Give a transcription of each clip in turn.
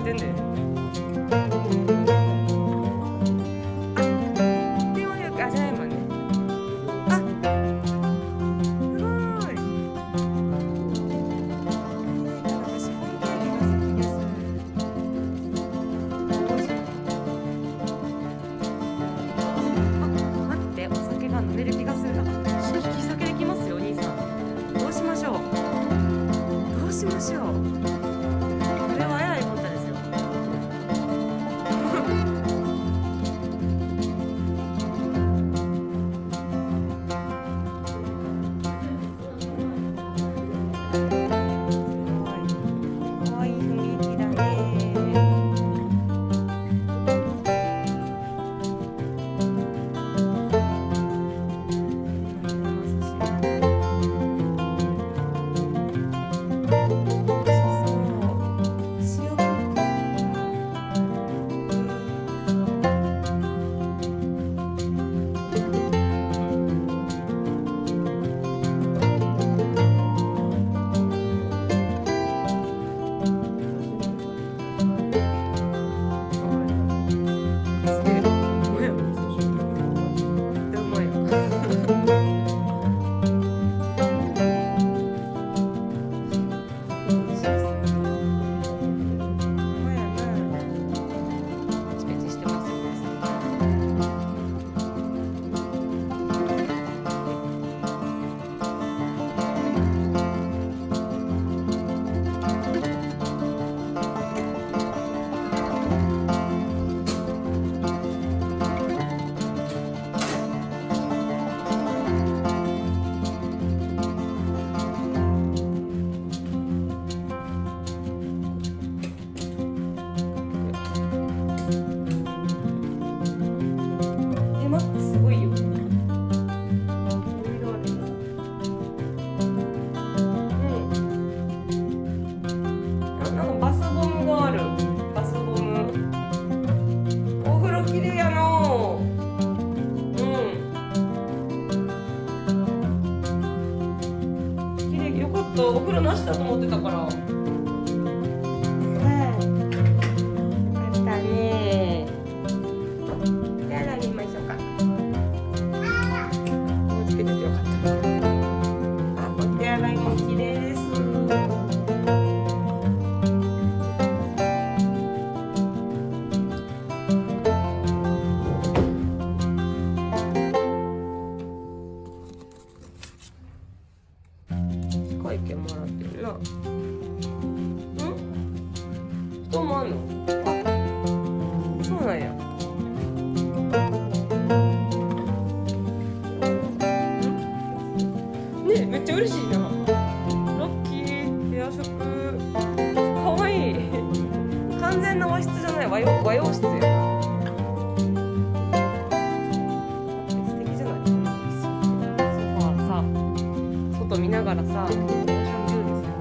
ってんで。電話予約、あ、じゃないもんね。あ、すごい。私、ホットケーキが好きです。あ、待って、お酒が飲める気がするな。引き酒できますよ、お兄さん。どうしましょう。どうしましょう。これは早いことですよ。かわいい雰囲気だね。すごいよ。いろいろある。なんかバスボムがある。バスボム。お風呂きれいやの。きれい、よかった。お風呂なしだと思ってたから。あったね。じゃあ何見ましょうか。つけててよかった。あ、お手洗いも綺麗です。会計もらってるな。布団もあんの？あ、そうなんや。ね、めっちゃ嬉しいな。ラッキー、部屋食。かわいい。完全な和室じゃない、和洋室やな。素敵じゃない？ソファーさ、外見ながらさ、オーシャンビューですよ。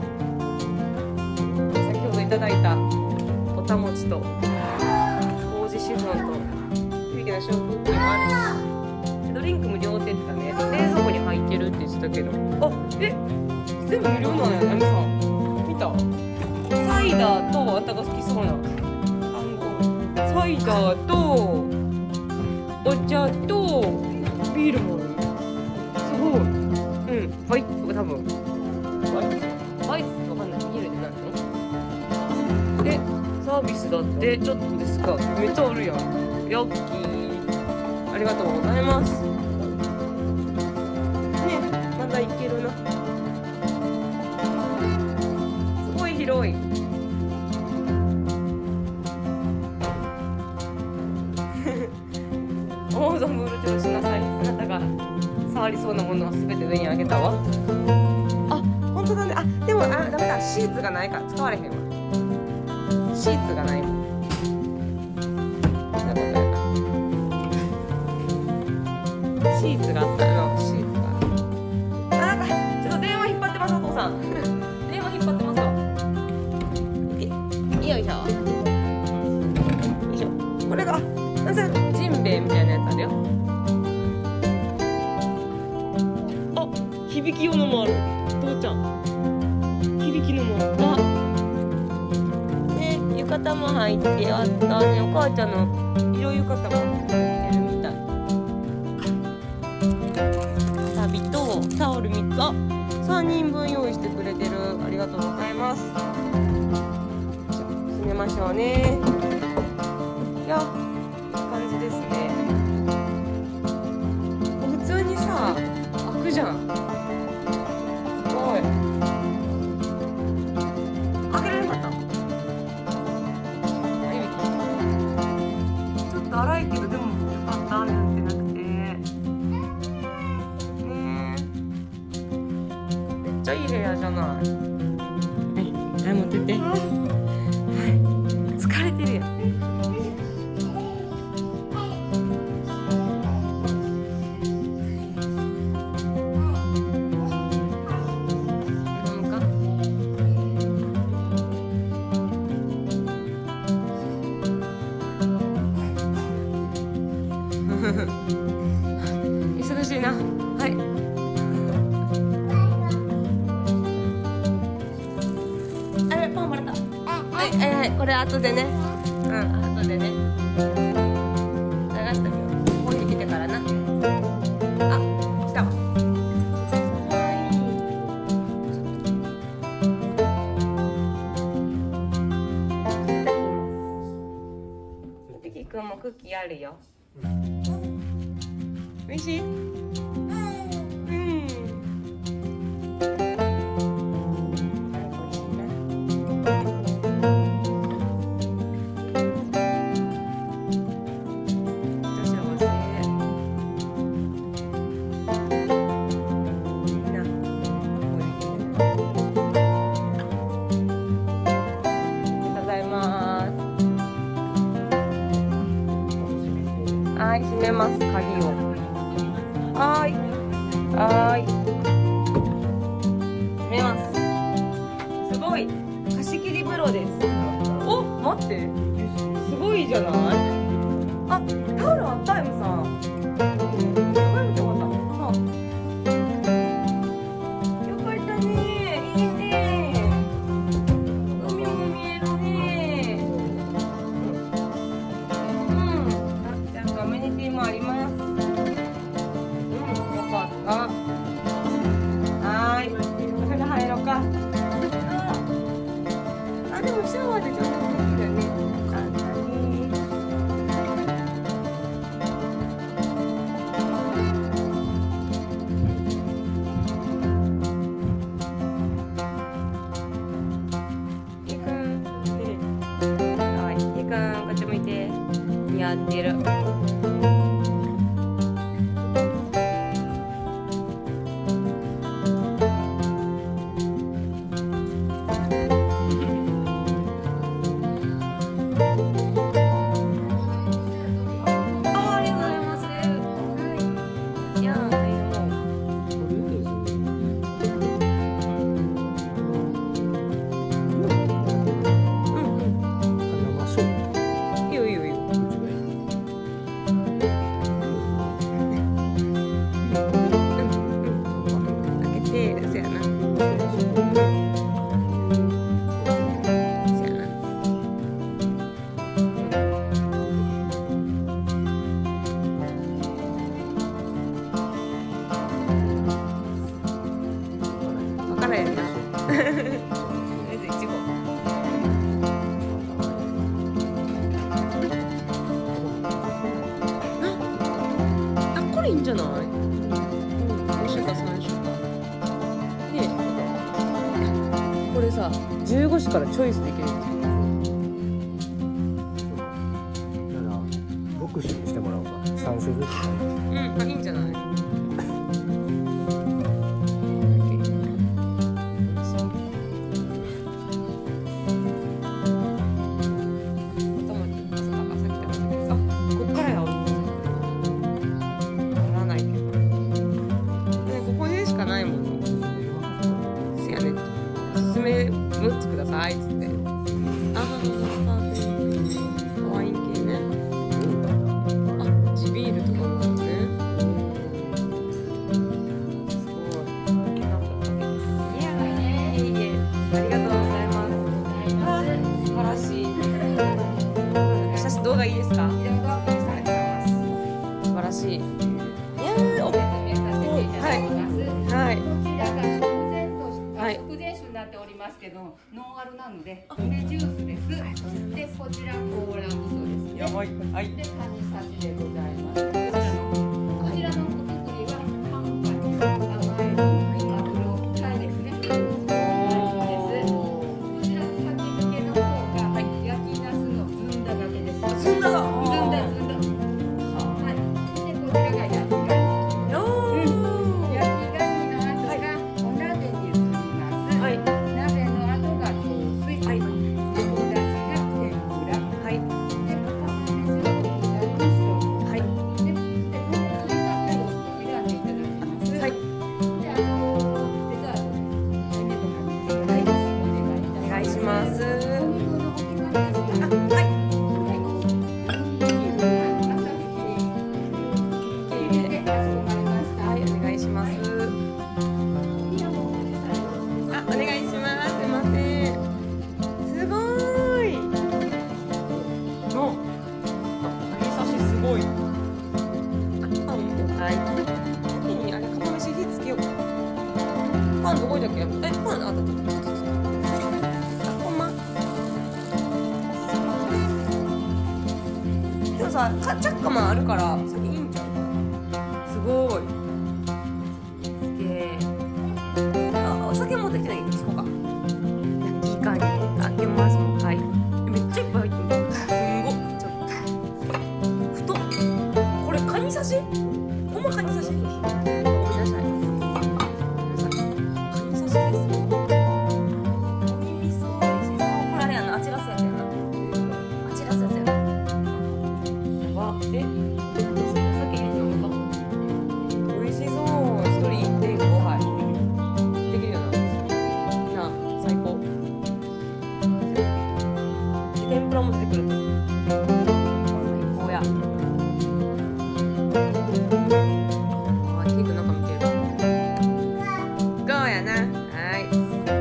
先ほどいただいたぼたもちと麹シフォンとキュウリのショークッキーもあるし、ドリンク無料って言ってたね。冷蔵庫に入ってるって言ってたけど、あ、全部無料なんや。ナミさん見た？サイダーと、あんたが好きそうなサイダーとお茶とビールもある。すごい。バイト多分バイスってわかんない。ビールでなんの？でサービスだってちょっとですか。めっちゃあるやん。ヤッキー、ありがとうございます。ね、まだいけるな。すごい広い。思う存分うろちょろしなさい。あなたが触りそうなものはすべて上にあげたわ。あ、本当だね。あ、でもダメだ。シーツがないから使われへんわ。シーツがないもん。そんなことやな。シーツがあったの。シーツが。あ、なんかちょっと電話引っ張ってます、お父さん。電話引っ張ってますわ。よいしょ。よいしょ。これがジンベエみたいなやつあるよ。あ、響き用のもある。父ちゃん。響きのもある。あ、ね、浴方も入ってあったね。お母ちゃんの色浴衣も入ってるみたい。わさびとタオル3つ、あ、3人分用意してくれてる。ありがとうございます。じゃあ閉めましょうね。いや、いい感じですね。普通にさ、開くじゃん。すごい。開けられなかった。ちょっと荒いけど、でもよかった。雨降ってなくて。ねえ。めっちゃいい部屋じゃない。はい、持ってって。はい、疲れてるやん。忙しいな。はい。あれ、パンもらった。はいはいはい、これ後でね。うん、後でね。流してみよう。ここに来てからな。あ、来たわ。ゆきくんもクッキーあるよ。おいしい？うん。はい、閉めます、鍵を。はーい。はーい。閉めます。すごい。貸し切り風呂です。お、待って。すごいじゃない？あ、タオルあった、Mさん。よかった。よかったね。いいね。海も見えるね。アメニティもあります。よかった。はーい。お風呂入ろうか。あ、でもシャワーでちょっとできるね。よかったね。ひーくん。はい。ひーくん、こっち向いて。似合ってる。からやな。とりあえずいちご。あ、これいいんじゃない？2種か3種か。ねえ。これさ、15種からチョイスできるんですよ。 だから6種にしてもらおうか。3種ずつ。 うん、あ、いいんじゃない？6つくださいっつって。ああ、ワイン系ね。あ、地ビールとかも。 けどノンアルなので梅ジュースです。でこちらコーラ味噌ですね。 やばい。はい。 でカニ刺しでございます。こちらのお作りはカンパチ、甘エビ、マグロ、タイですね。こちらの先付けの方が焼きナスのずんだがけです。 ずんだ。 ずんだ。はい。でこちらが焼きガニ。焼きガニの後がお鍋に移ります。 はい。 鍋の後が雑炊。はい。でお出汁が天ぷら。 はい。 で釜飯をこちらにしてはい。 でこれが選んでいただきます。 はい。 でデザートです。メとかにはい。 お願いします。 お肉のお決まりですか？ はい。はい、お願いします。あ、お願いします。すいません。すごーい。の、カニ刺しすごい。あ、パンもはい。先にあれ釜飯火つけよう。パンどこだっけ？パンあった。あ、ほんま。でもさ、チャッカマンあるから先いいんじゃん。すごい。すげえ。あ、お酒持ってきてないんですか？焼きカニ開けます。はい。めっちゃいっぱい入ってる。すんご。ちょっと。太っ。これカニ刺し？ほんまカニ刺し？ごめんなさい。カニ刺しです。お耳そう。これあれやな。あちらすやつやな。あちらすやつやな。やば。お酒入れて飲むか？美味しそう。1人 1.5 杯できるよな。なあ、最高。で天ぷらも出てくる。最高や。あ、ケーキなんか見てる。ゴーやな。はい。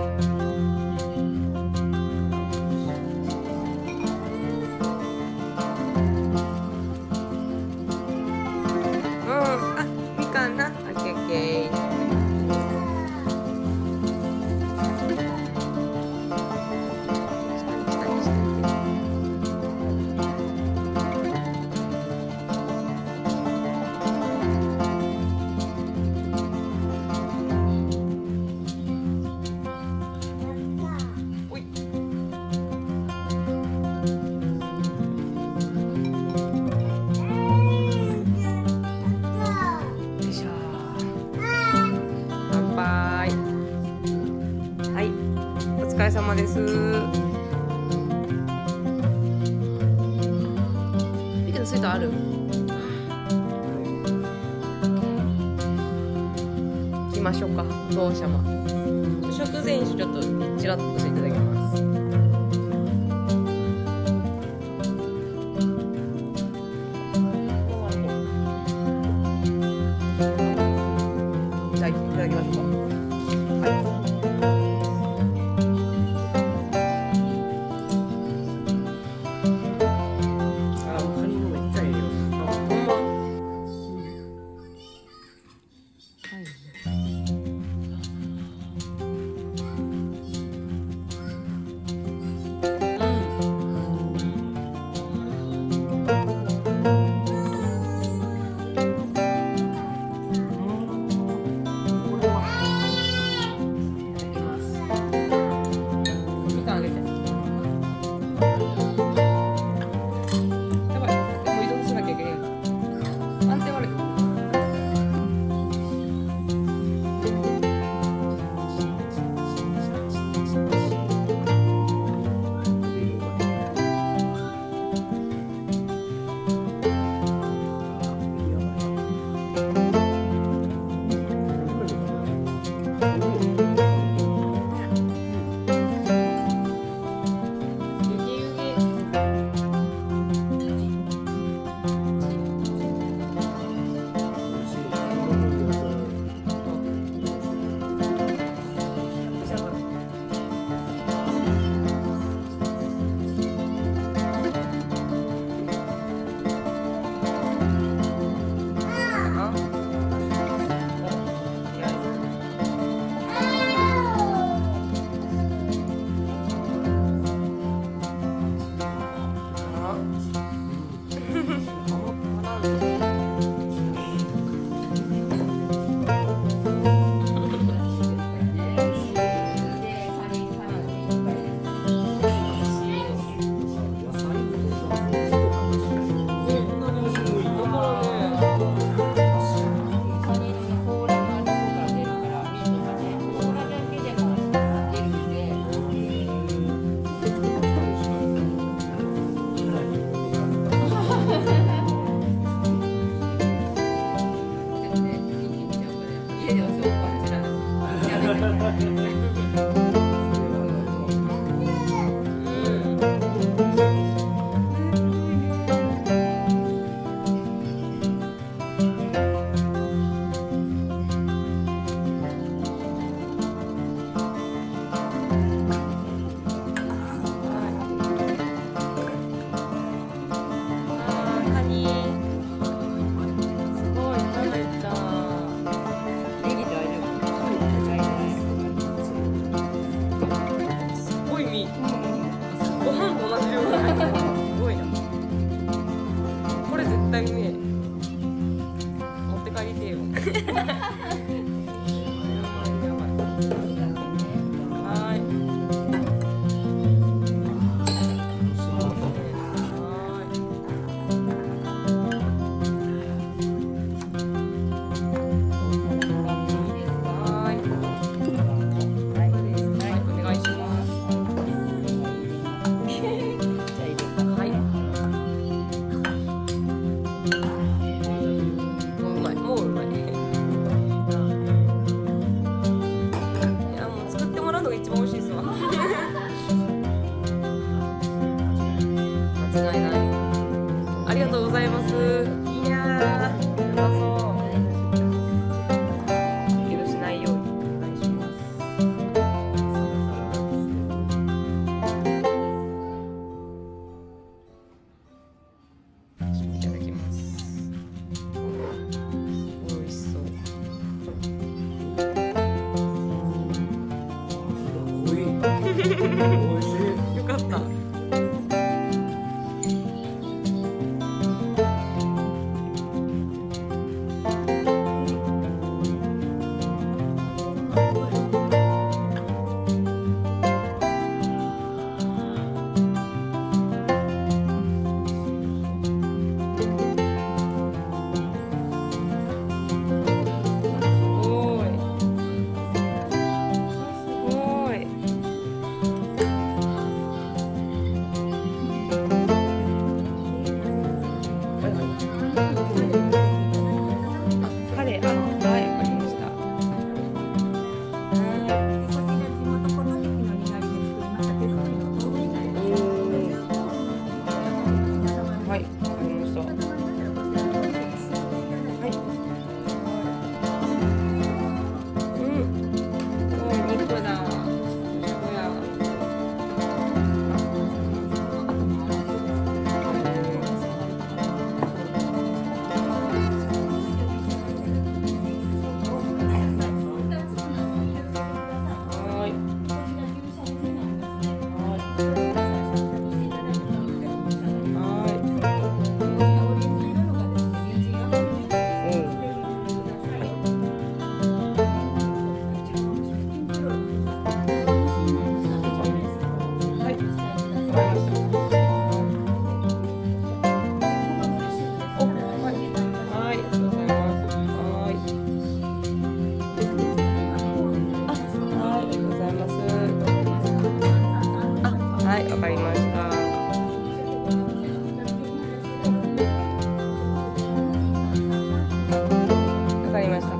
あ、みかんな。オッケーオッケー。下にしてみて。おい。よいしょ。乾杯。はい、お疲れ様です。ビデオスイートある？行きましょうか。当社は食前酒ちょっとちらっとしていただきます。じゃあいただきましょうか。はい。 カニもめっちゃいいよ。 ほんま。はい。 かりました。わかりました。